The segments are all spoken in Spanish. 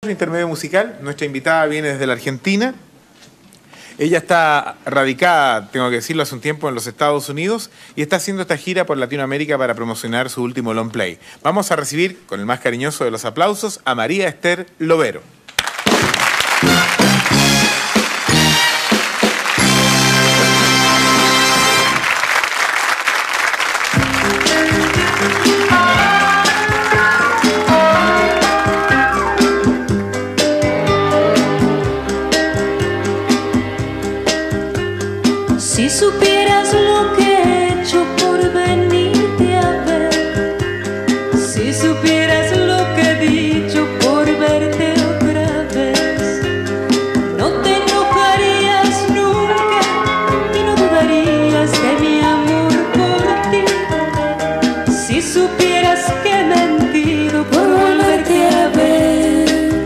Intermedio musical, nuestra invitada viene desde la Argentina. Ella está radicada, tengo que decirlo, hace un tiempo en los Estados Unidos y está haciendo esta gira por Latinoamérica para promocionar su último long play. Vamos a recibir, con el más cariñoso de los aplausos, a María Esther Lovero. Si supieras lo que he hecho por venirte a ver, si supieras lo que he dicho por verte otra vez, no te enojarías nunca y no dudarías de mi amor por ti. Si supieras que he mentido por volverte a ver,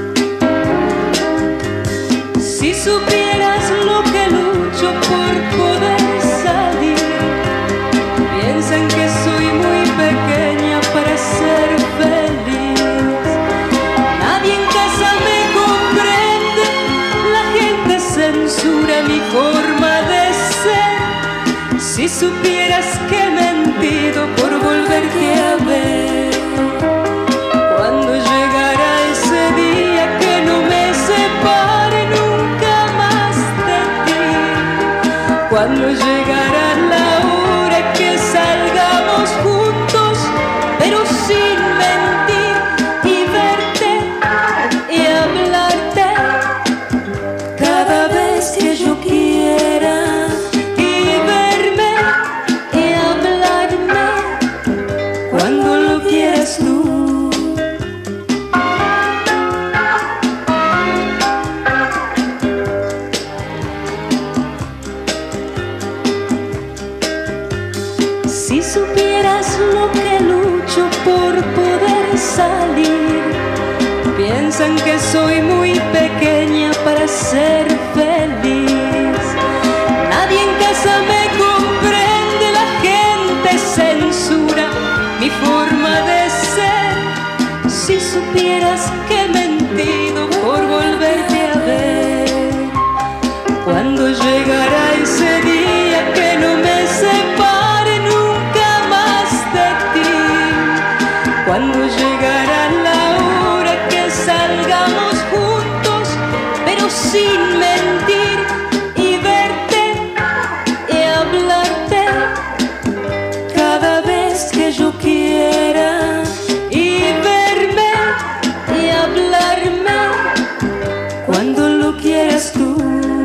si supieras lo que lucho por poder salir, piensan que soy muy pequeña para ser feliz. Nadie en casa me comprende, la gente censura mi forma de ser. Si supieras que he mentido por volverte a ver, cuando llegará ese día que no me separe nunca más de ti, cuando llegará la hora que salgamos juntos, pero sin mentir, y verte y hablarte cada vez que yo quiera, y verme y hablarme cuando lo quieras tú. Si supieras lo que lucho por poder salir, piensan que soy muy pequeña para ser feliz. Nadie en casa me comprende, la gente censura mi forma de ser. Si supieras que he mentido por volverte a ver, cuando llegará ese día que no me separe nunca más de ti, cuando llegará la hora que salgamos juntos, pero sin mentir, y verte y hablarte cada vez que yo quiera, y verme y hablarme cuando lo quieras tú.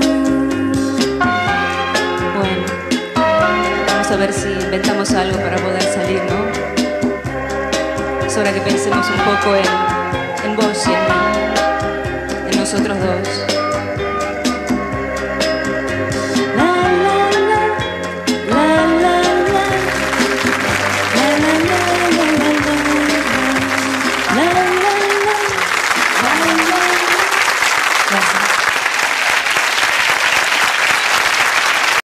Bueno, vamos a ver si inventamos algo para poder salir, ¿no? Es hora que pensemos un poco en vos y en mí, en nosotros dos.